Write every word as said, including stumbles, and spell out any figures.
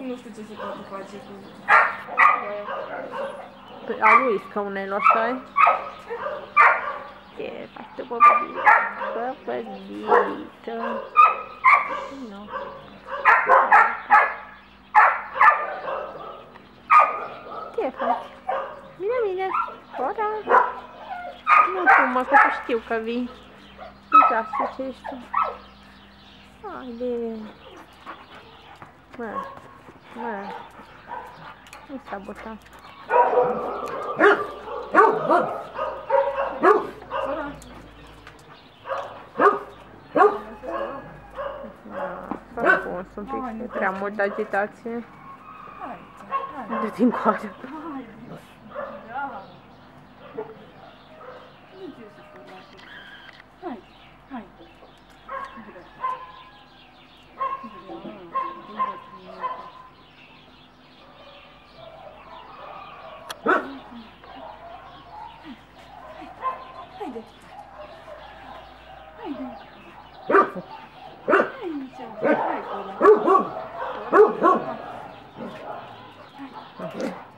Nu știu ce se poate face cu aia. Păi a lui scaunelul ăsta-i? Ce faci tu, păpădiță? Păpădiță. Nu. Ce faci? Bine, bine. Ora. Nu fumă, că tu știu că vii. Uitați ce ești tu. Haide. Mă. Mă. Nu sabota. S-a pus un pic, prea mult agitație. Dă-te în coadă. Hai, hai. Haide. Haide. Hai, hai, hai,